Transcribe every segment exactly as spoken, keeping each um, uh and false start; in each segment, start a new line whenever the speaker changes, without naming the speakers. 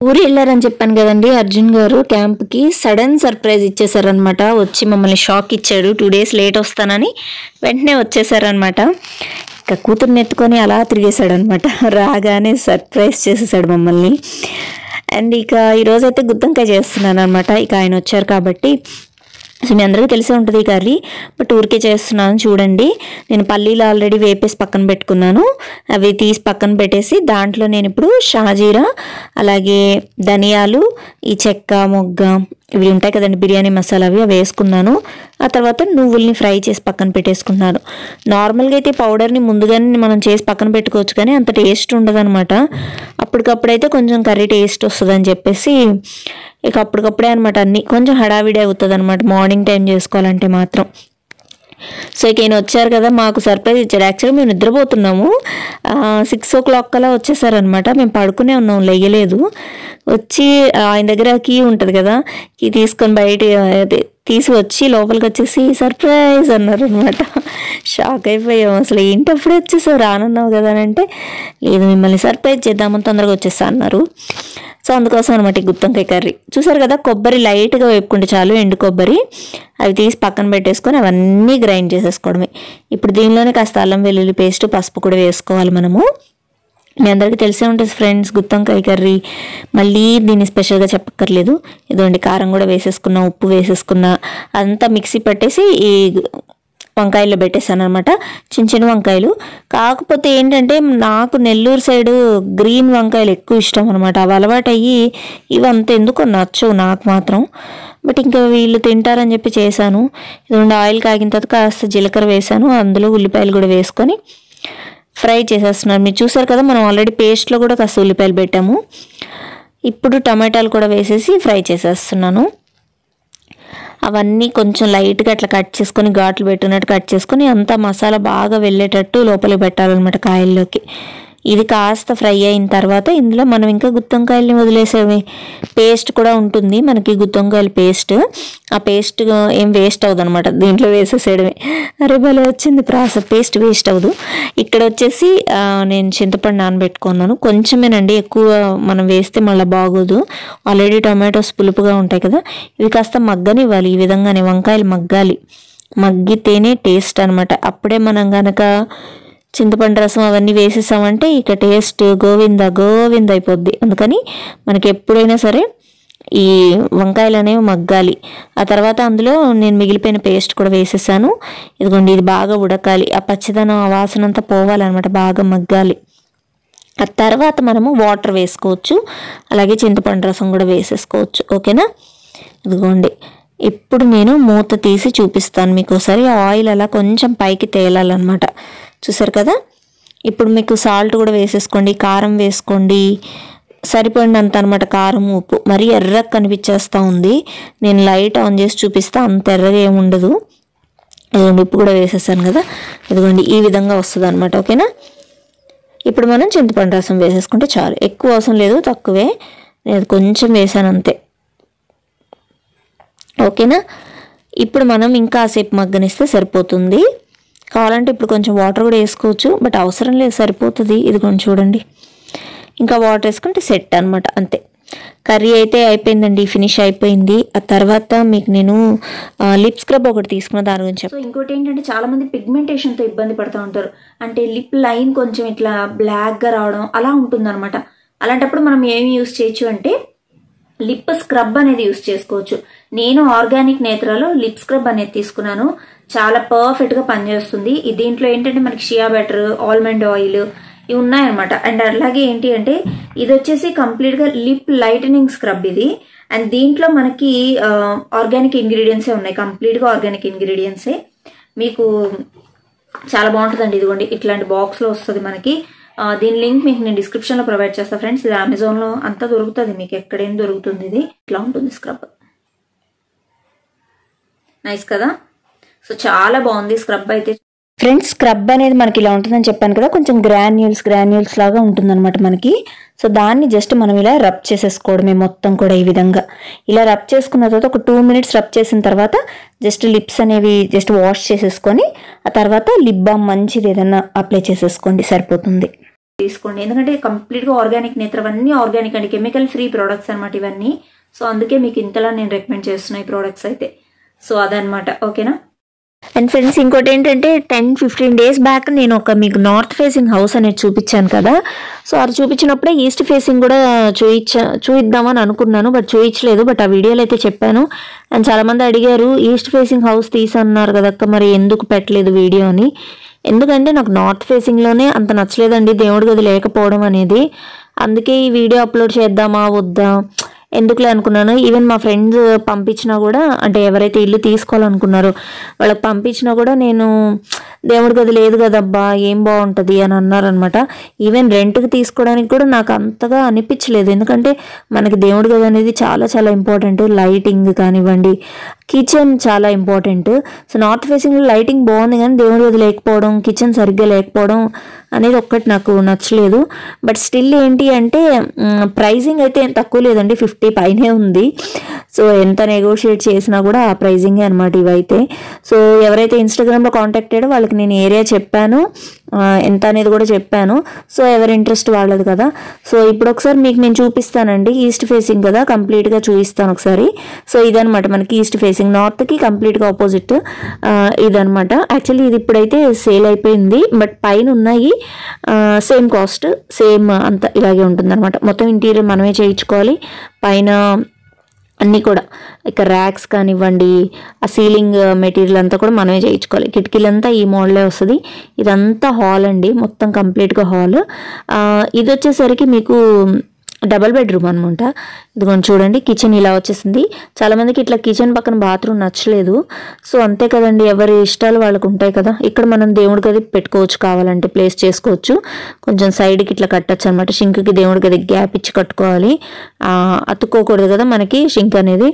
ఊరు వెళ్ళారని చెప్పాను కదండి అర్జున్ గారు క్యాంప్కి. సడన్ సర్ప్రైజ్ ఇచ్చేసారనమాట. వచ్చి మమ్మల్ని షాక్ ఇచ్చాడు. టూ డేస్ లేట్ వస్తానని వెంటనే వచ్చేసారనమాట. ఇక కూతుర్ని ఎత్తుకొని అలా తిరిగేశాడనమాట. రాగానే సర్ప్రైజ్ చేసేసాడు మమ్మల్ని. అండ్ ఇక ఈరోజైతే గుత్తొంకాయ చేస్తున్నాను అనమాట. ఇక ఆయన వచ్చారు కాబట్టి. సో మీ అందరికీ తెలిసే ఉంటుంది ఈ కర్రీ, బట్ ఊరికే చేస్తున్నాను చూడండి. నేను పల్లీలు ఆల్రెడీ వేపేసి పక్కన పెట్టుకున్నాను. అవి తీసి పక్కన పెట్టేసి దాంట్లో నేను ఇప్పుడు షాజీరా, అలాగే ధనియాలు, ఈ చెక్క మొగ్గ ఇవి ఉంటాయి కదండి బిర్యానీ మసాలా, అవి అవి వేసుకున్నాను. ఆ తర్వాత నువ్వుల్ని ఫ్రై చేసి పక్కన పెట్టేసుకున్నాను. నార్మల్గా అయితే పౌడర్ని ముందుగానే మనం చేసి పక్కన పెట్టుకోవచ్చు, కానీ అంత టేస్ట్ ఉండదు అనమాట. అప్పటికప్పుడైతే కొంచెం కర్రీ టేస్ట్ వస్తుంది అని చెప్పేసి ఇక అప్పటికప్పుడే అనమాట. అన్నీ కొంచెం హడావిడి అవుతుంది అనమాట మార్నింగ్ టైం చేసుకోవాలంటే మాత్రం. సో ఇక ఈయన వచ్చారు కదా, మాకు సర్ప్రైజ్ ఇచ్చారు. యాక్చువల్గా మేము నిద్రపోతున్నాము. సిక్స్ ఓ క్లాక్ కల్లా వచ్చేసారనమాట. మేము పడుకునే ఉన్నాం, లెయ్యలేదు. వచ్చి ఆయన దగ్గర కీ ఉంటుంది కదా, కీ తీసుకొని బయట తీసి వచ్చి లోపలికి వచ్చేసి సర్ప్రైజ్ అన్నారు అనమాట. షాక్ అయిపోయాం. అసలు ఏంటి అప్పుడే వచ్చేసావు, రానున్నావు కదా అని అంటే, లేదు మిమ్మల్ని సర్ప్రైజ్ చేద్దామని తొందరగా వచ్చేస్తా అన్నారు. సో అందుకోసం అనమాట ఈ గుత్తొంకాయ కర్రీ. చూసారు కదా, కొబ్బరి లైట్గా వేపుకుంటే చాలు, ఎండు కొబ్బరి. అవి తీసి పక్కన పెట్టేసుకొని అవన్నీ గ్రైండ్ చేసేసుకోవడమే. ఇప్పుడు దీనిలోనే కాస్త అల్లం వెల్లుల్లి పేస్ట్, పసుపు కూడా వేసుకోవాలి మనము. మీ అందరికీ తెలిసే ఉంటుంది ఫ్రెండ్స్ గుత్తొంకాయ కర్రీ, మళ్ళీ దీన్ని స్పెషల్గా చెప్పక్కర్లేదు. ఇదిగోండి కారం కూడా వేసేసుకున్నా, ఉప్పు వేసేసుకున్నా, అంతా మిక్సీ పట్టేసి ఈ వంకాయల్లో పెట్టేసాను అనమాట. చిన్న చిన్న వంకాయలు. కాకపోతే ఏంటంటే నాకు నెల్లూరు సైడు గ్రీన్ వంకాయలు ఎక్కువ ఇష్టం అనమాట. అవి అలవాటు అయ్యి ఇవి అంత ఎందుకో నచ్చవు నాకు మాత్రం. బట్ ఇంకా వీళ్ళు తింటారని చెప్పి చేశాను. ఇదిగోండి ఆయిల్ కాగిన తర్వాత కాస్త జీలకర్ర వేసాను, అందులో ఉల్లిపాయలు కూడా వేసుకొని ఫ్రై చేసేస్తున్నాను. మీరు చూసారు కదా, మనం ఆల్రెడీ పేస్ట్లో కూడా కాస్త ఉల్లిపాయలు పెట్టాము. ఇప్పుడు టమాటాలు కూడా వేసేసి ఫ్రై చేసేస్తున్నాను. అవన్నీ కొంచెం లైట్గా అట్లా కట్ చేసుకొని ఘాట్లు పెట్టున్నట్టు కట్ చేసుకొని అంతా మసాలా బాగా వెళ్ళేటట్టు లోపలికి పెట్టాలన్నమాట కాయల్లోకి. ఇది కాస్త ఫ్రై అయిన తర్వాత ఇందులో మనం ఇంకా గుత్తొంకాయల్ని వదిలేసేవి పేస్ట్ కూడా ఉంటుంది మనకి, గుత్తొంకాయల పేస్ట్. ఆ పేస్ట్ ఏం వేస్ట్ అవ్వదు అనమాట, దీంట్లో వేసేసేయడమే. అరే భలే వచ్చింది ప్రాసెస్, పేస్ట్ వేస్ట్ అవ్వదు. ఇక్కడ వచ్చేసి నేను చింతపండు నానబెట్టుకున్నాను. కొంచెమేనండి, ఎక్కువ మనం వేస్తే మళ్ళీ బాగోదు. ఆల్రెడీ టొమాటోస్ పులుపుగా ఉంటాయి కదా, ఇవి కాస్త మగ్గనివ్వాలి. ఈ విధంగానే వంకాయలు మగ్గాలి, మగ్గితేనే టేస్ట్ అనమాట. అప్పుడే మనం కనుక చింతపండు రసం అవన్నీ వేసేసామంటే ఇక టేస్ట్ గోవింద గోవింద అయిపోద్ది. అందుకని మనకి ఎప్పుడైనా సరే ఈ వంకాయలు అనేవి మగ్గాలి. ఆ తర్వాత అందులో నేను మిగిలిపోయిన పేస్ట్ కూడా వేసేసాను. ఇదిగోండి ఇది బాగా ఉడకాలి, ఆ పచ్చిదనం ఆ వాసన అంతా పోవాలన్నమాట, బాగా మగ్గాలి. ఆ తర్వాత మనము వాటర్ వేసుకోవచ్చు, అలాగే చింతపండు రసం కూడా వేసేసుకోవచ్చు. ఓకేనా? ఇదిగోండి ఇప్పుడు నేను మూత తీసి చూపిస్తాను మీకు ఒకసారి. ఆయిల్ అలా కొంచెం పైకి తేలాలన్నమాట. చూసారు కదా, ఇప్పుడు మీకు సాల్ట్ కూడా వేసేసుకోండి, కారం వేసుకోండి, సరిపడినంత అనమాట కారం ఉప్పు. మరీ ఎర్రగా కనిపించేస్తూ ఉంది, నేను లైట్ ఆన్ చేసి చూపిస్తా, అంత ఎర్రగా ఏమి ఉండదు. ఇదిగోండి ఉప్పు కూడా వేసేసాను కదా, ఇదిగోండి ఈ విధంగా వస్తుంది అనమాట. ఓకేనా? ఇప్పుడు మనం చింతపండు రసం వేసేసుకుంటే చాలు, ఎక్కువ అవసరం లేదు, తక్కువే, నేను కొంచెం వేసాను అంతే. ఓకేనా? ఇప్పుడు మనం ఇంకాసేపు మగ్గనిస్తే సరిపోతుంది. కావాలంటే ఇప్పుడు కొంచెం వాటర్ కూడా వేసుకోవచ్చు, బట్ అవసరం లేదు, సరిపోతుంది. ఇది కొంచెం చూడండి, ఇంకా వాటర్ వేసుకుంటే సెట్ అనమాట, అంతే. కర్రీ అయితే అయిపోయిందండి, ఫినిష్ అయిపోయింది. ఆ తర్వాత మీకు నేను లిప్ స్క్రబ్ ఒకటి తీసుకున్న దాని గురించి. సో ఇంకోటి ఏంటంటే చాలా మంది పిగ్మెంటేషన్తో ఇబ్బంది పడుతూ ఉంటారు. అంటే లిప్ లైన్ కొంచెం ఇట్లా బ్లాక్గా రావడం అలా ఉంటుందన్నమాట. అలాంటప్పుడు మనం ఏమి యూస్ చేయొచ్చు అంటే లిప్ స్క్రబ్ అనేది యూస్ చేసుకోవచ్చు. నేను ఆర్గానిక్ నేత్రాలో లిప్ స్క్రబ్ అనేది తీసుకున్నాను, చాలా పర్ఫెక్ట్ గా పనిచేస్తుంది. దీంట్లో ఏంటంటే మనకి షియా బటర్, ఆల్మండ్ ఆయిల్ ఇవి ఉన్నాయన్నమాట. అండ్ అలాగే ఏంటి అంటే ఇది వచ్చేసి కంప్లీట్ గా లిప్ లైటనింగ్ స్క్రబ్ ఇది. అండ్ దీంట్లో మనకి ఆర్గానిక్ ఇంగ్రీడియంట్సే ఉన్నాయి, కంప్లీట్ గా ఆర్గానిక్ ఇంగ్రీడియంట్సే. మీకు చాలా బాగుంటుందండి. ఇదిగోండి ఇట్లాంటి బాక్స్ లో వస్తుంది మనకి. దీని లింక్ మీకు నేను డిస్క్రిప్షన్ లో ప్రొవైడ్ చేస్తాను ఫ్రెండ్స్. ఇది అమెజాన్ లో అంతా దొరుకుతుంది, మీకు ఎక్కడేం దొరుకుతుంది. ఇది ఇట్లా ఉంటుంది స్క్రబ్, నైస్ కదా. సో చాలా బాగుంది స్క్రబ్ అయితే. ఫ్రెండ్స్ స్క్రబ్ అనేది మనకి ఇలా ఉంటుందని చెప్పాను కదా, కొంచెం గ్రాన్యూల్స్ గ్రాన్యూల్స్ లాగా ఉంటుందన్నమాట మనకి. సో దాన్ని జస్ట్ మనం ఇలా రబ్ చేసేసుకోవడమే మొత్తం కూడా. ఈ విధంగా ఇలా రబ్ చేసుకున్న తర్వాత ఒక టూ మినిట్స్ రబ్ చేసిన తర్వాత జస్ట్ లిప్స్ అనేవి జస్ట్ వాష్ చేసేసుకొని ఆ తర్వాత లిప్ బామ్ మంచిది ఏదన్నా అప్లై చేసేసుకోండి, సరిపోతుంది. తీసుకోండి, ఎందుకంటే కంప్లీట్గా ఆర్గానిక్ నేత్ర, అవన్నీ ఆర్గానిక్ అండి, కెమికల్ ఫ్రీ ప్రోడక్ట్స్ అనమాట ఇవన్నీ. సో అందుకే మీకు ఇంతలా నేను రికమెండ్ చేస్తున్నాయి ప్రోడక్ట్స్ అయితే. సో అదనమాట, ఓకేనా. అండ్ ఫ్రెండ్స్ ఇంకోటి ఏంటంటే టెన్ ఫిఫ్టీన్ డేస్ బ్యాక్ నేను ఒక మీకు నార్త్ ఫేసింగ్ హౌస్ అనేది చూపించాను కదా. సో అది చూపించినప్పుడే ఈస్ట్ ఫేసింగ్ కూడా చూయించా చూయిద్దామని అనుకున్నాను, బట్ చూయించలేదు. బట్ ఆ వీడియోలో అయితే చెప్పాను. అండ్ చాలామంది అడిగారు ఈస్ట్ ఫేసింగ్ హౌస్ తీసన్నారు కదక్క, మరి ఎందుకు పెట్టలేదు వీడియో అని. ఎందుకంటే నాకు నార్త్ ఫేసింగ్లోనే అంత నచ్చలేదండి దేవుడి గది లేకపోవడం అనేది. అందుకే ఈ వీడియో అప్లోడ్ చేద్దామా వద్దా ఎందుకులే అనుకున్నాను. ఈవెన్ మా ఫ్రెండ్స్ పంపించినా కూడా, అంటే ఎవరైతే ఇల్లు తీసుకోవాలనుకున్నారో వాళ్ళకి పంపించినా కూడా నేను దేవుడి గది లేదు కదబ్బా ఏం బాగుంటుంది అని అన్నారనమాట. ఈవెన్ రెంట్కి తీసుకోవడానికి కూడా నాకు అంతగా అనిపించలేదు, ఎందుకంటే మనకి దేవుడి గది అనేది చాలా చాలా ఇంపార్టెంట్. లైటింగ్ కానివ్వండి, కిచెన్ చాలా ఇంపార్టెంట్. సో నార్త్ ఫేసింగ్లో లైటింగ్ బాగుంది కానీ దేవుడి గది లేకపోవడం, కిచెన్ సరిగ్గా లేకపోవడం అనేది ఒక్కటి నాకు నచ్చలేదు. బట్ స్టిల్ ఏంటి అంటే ప్రైజింగ్ అయితే ఏం తక్కువ లేదండి, ఫిఫ్టీ పైనే ఉంది. సో ఎంత నెగోషియేట్ చేసినా కూడా ఆ ప్రైజింగే అనమాట ఇవైతే. సో ఎవరైతే ఇన్స్టాగ్రామ్లో కాంటాక్ట్ అయ్యాడో వాళ్ళకి నేను ఏరియా చెప్పాను, ఎంత అనేది కూడా చెప్పాను. సో ఎవరి ఇంట్రెస్ట్ వాళ్ళది కదా. సో ఇప్పుడు ఒకసారి మీకు నేను చూపిస్తానండి, ఈస్ట్ ఫేసింగ్ కదా కంప్లీట్గా చూపిస్తాను ఒకసారి. సో ఇదనమాట మనకి ఈస్ట్ ఫేసింగ్, నార్త్కి కంప్లీట్గా ఆపోజిట్ ఇదనమాట. యాక్చువల్లీ ఇది ఇప్పుడైతే సేల్ అయిపోయింది, బట్ పైన ఉన్నాయి సేమ్ కాస్ట్, సేమ్ అంతా ఇలాగే ఉంటుంది అనమాట. మొత్తం ఇంటీరియర్ మనమే చేయించుకోవాలి, పైన అన్నీ కూడా ఇక ర్యాక్స్ కానివ్వండి, ఆ సీలింగ్ మెటీరియల్ అంతా కూడా మనమే చేయించుకోవాలి. కిటికీలంతా ఈ మోడలే వస్తుంది. ఇదంతా హాల్ అండి, మొత్తం కంప్లీట్గా హాల్. ఇది వచ్చేసరికి మీకు డబల్ బెడ్రూమ్ అనమాట. ఇదిగోండి చూడండి, కిచెన్ ఇలా వచ్చేసింది. చాలామందికి ఇట్లా కిచెన్ పక్కన బాత్రూమ్ నచ్చలేదు. సో అంతే కదండి, ఎవరి ఇష్టాలు వాళ్ళకు ఉంటాయి కదా. ఇక్కడ మనం దేవుడి గది పెట్టుకోవచ్చు, కావాలంటే ప్లేస్ చేసుకోవచ్చు. కొంచెం సైడ్కి ఇట్లా కట్టచ్చు అనమాట. షింక్కి దేవుడి గది గ్యాప్ ఇచ్చి కట్టుకోవాలి, అతుక్కోకూడదు కదా మనకి షింక్ అనేది.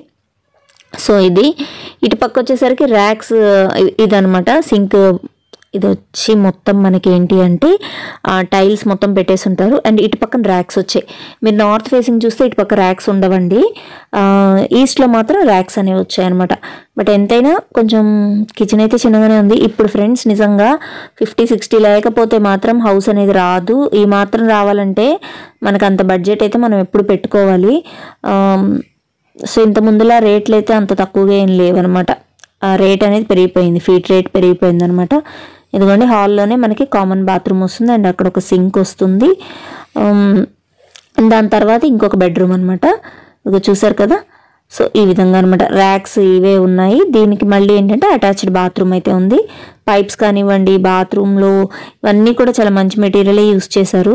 సో ఇది ఇటు పక్క వచ్చేసరికి ర్యాక్స్ ఇదనమాట సింక్. ఇది వచ్చి మొత్తం మనకి ఏంటి అంటే టైల్స్ మొత్తం పెట్టేసి ఉంటారు. అండ్ ఇటు పక్కన ర్యాక్స్ వచ్చాయి. మీరు నార్త్ ఫేసింగ్ చూస్తే ఇటు పక్క ర్యాక్స్ ఉండవండి, ఈస్ట్లో మాత్రం ర్యాక్స్ అనేవి వచ్చాయి అనమాట. బట్ ఎంతైనా కొంచెం కిచెన్ అయితే చిన్నగానే ఉంది. ఇప్పుడు ఫ్రెండ్స్ నిజంగా ఫిఫ్టీ సిక్స్టీ లేకపోతే మాత్రం హౌస్ అనేది రాదు. ఈ మాత్రం రావాలంటే మనకు అంత బడ్జెట్ అయితే మనం ఎప్పుడు పెట్టుకోవాలి. సో ఇంత ముందులా రేట్లు అయితే అంత తక్కువగా ఏం లేవన్నమాట. ఆ రేట్ అనేది పెరిగిపోయింది, ఫీట్ రేట్ పెరిగిపోయింది అనమాట. ఇదిగోండి హాల్లోనే మనకి కామన్ బాత్రూమ్ వస్తుంది, అండ్ అక్కడ ఒక సింక్ వస్తుంది. దాని తర్వాత ఇంకొక బెడ్రూమ్ అనమాట. ఇక చూసారు కదా. సో ఈ విధంగా అనమాట, ర్యాక్స్ ఇవే ఉన్నాయి. దీనికి మళ్ళీ ఏంటంటే అటాచ్డ్ బాత్రూమ్ అయితే ఉంది. పైప్స్ కానివ్వండి, బాత్రూంలో ఇవన్నీ కూడా చాలా మంచి మెటీరియలే యూస్ చేశారు.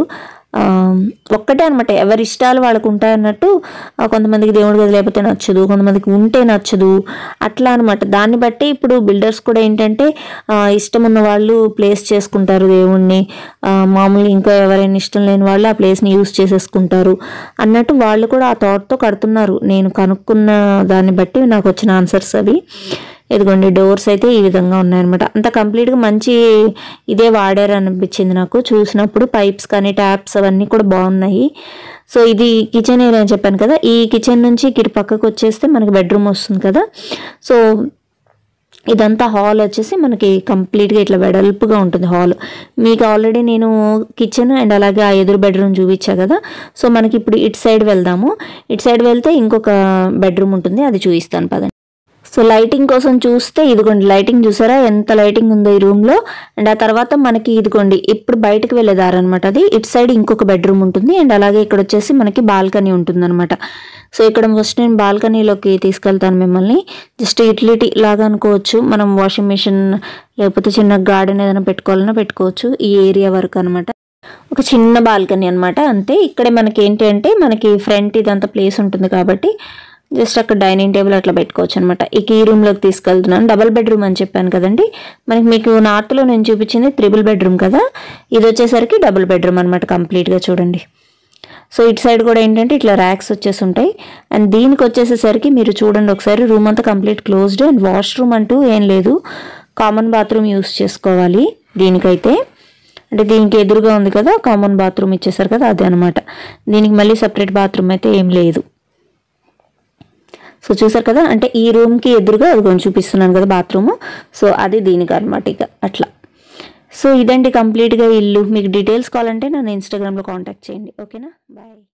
ఒక్కటే అనమాట, ఎవరి ఇష్టాలు వాళ్ళకు ఉంటాయి అన్నట్టు. కొంతమందికి దేవుడి గది లేకపోతే నచ్చదు, కొంతమందికి ఉంటే నచ్చదు, అట్లా అనమాట. దాన్ని బట్టి ఇప్పుడు బిల్డర్స్ కూడా ఏంటంటే ఇష్టం ఉన్న వాళ్ళు ప్లేస్ చేసుకుంటారు దేవుణ్ణి, మామూలుగా ఇంకా ఎవరైనా ఇష్టం లేని వాళ్ళు ఆ ప్లేస్ని యూస్ చేసేసుకుంటారు అన్నట్టు వాళ్ళు కూడా ఆ థాట్తో కడుతున్నారు. నేను కనుక్కున్న దాన్ని బట్టి నాకు వచ్చిన ఆన్సర్స్ అవి. ఇదిగోండి డోర్స్ అయితే ఈ విధంగా ఉన్నాయన్నమాట. అంత కంప్లీట్గా మంచి ఇదే వాడారు అనిపించింది నాకు చూసినప్పుడు. పైప్స్ కానీ ట్యాప్స్ అవన్నీ కూడా బాగున్నాయి. సో ఇది కిచెన్ ఏరియా అని చెప్పాను కదా. ఈ కిచెన్ నుంచి ఇటు పక్కకు వచ్చేస్తే మనకి బెడ్రూమ్ వస్తుంది కదా. సో ఇదంతా హాల్ వచ్చేసి మనకి కంప్లీట్గా ఇట్లా వెడల్పుగా ఉంటుంది హాల్. మీకు ఆల్రెడీ నేను కిచెన్ అండ్ అలాగే ఆ ఎదురు బెడ్రూమ్ చూపించా కదా. సో మనకి ఇప్పుడు ఇటు సైడ్ వెళ్దాము. ఇటు సైడ్ వెళ్తే ఇంకొక బెడ్రూమ్ ఉంటుంది, అది చూపిస్తాను పదండి. సో లైటింగ్ కోసం చూస్తే ఇదిగోండి, లైటింగ్ చూసారా ఎంత లైటింగ్ ఉందో ఈ రూమ్లో. అండ్ ఆ తర్వాత మనకి ఇదిగోండి ఇప్పుడు బయటకు వెళ్ళేదారు అనమాట. అది ఇటు సైడ్ ఇంకొక బెడ్రూమ్ ఉంటుంది, అండ్ అలాగే ఇక్కడ వచ్చేసి మనకి బాల్కనీ ఉంటుంది అనమాట. సో ఇక్కడ ఫస్ట్ నేను బాల్కనీలోకి తీసుకెళ్తాను మిమ్మల్ని. జస్ట్ యూటిలిటీ లాగా అనుకోవచ్చు, మనం వాషింగ్ మిషన్ లేకపోతే చిన్న గార్డెన్ ఏదైనా పెట్టుకోవాలన్నా పెట్టుకోవచ్చు ఈ ఏరియా వరకు అనమాట. ఒక చిన్న బాల్కనీ అనమాట అంతే. ఇక్కడే మనకి ఏంటి అంటే మనకి ఫ్రంట్ ఇదంతా ప్లేస్ ఉంటుంది కాబట్టి జస్ట్ అక్కడ డైనింగ్ టేబుల్ అట్లా పెట్టుకోవచ్చు అనమాట. ఇక ఈ రూమ్లోకి తీసుకెళ్తున్నాను. డబల్ బెడ్రూమ్ అని చెప్పాను కదండి. మనకి మీకు నార్త్లో నేను చూపించింది త్రిబుల్ బెడ్రూమ్ కదా, ఇది వచ్చేసరికి డబుల్ బెడ్రూమ్ అనమాట కంప్లీట్గా చూడండి. సో ఇటు సైడ్ కూడా ఏంటంటే ఇట్లా ర్యాక్స్ వచ్చేసి ఉంటాయి. అండ్ దీనికి వచ్చేసేసరికి మీరు చూడండి ఒకసారి, రూమ్ అంతా కంప్లీట్ క్లోజ్డ్. అండ్ వాష్రూమ్ అంటూ ఏం లేదు, కామన్ బాత్రూమ్ యూస్ చేసుకోవాలి దీనికైతే. అంటే దీనికి ఎదురుగా ఉంది కదా కామన్ బాత్రూమ్ ఇచ్చేసారు కదా, అదే అనమాట. దీనికి మళ్ళీ సపరేట్ బాత్రూమ్ అయితే ఏం లేదు. సో చూసారు కదా, అంటే ఈ రూమ్కి ఎదురుగా అది కొంచెం చూపిస్తున్నాను కదా బాత్రూము. సో అది దీనికి అనమాట ఇక అట్లా. సో ఇదండి కంప్లీట్గా ఇల్లు. మీకు డీటెయిల్స్ కావాలంటే నన్ను ఇన్స్టాగ్రామ్లో కాంటాక్ట్ చేయండి. ఓకేనా, బాయ్.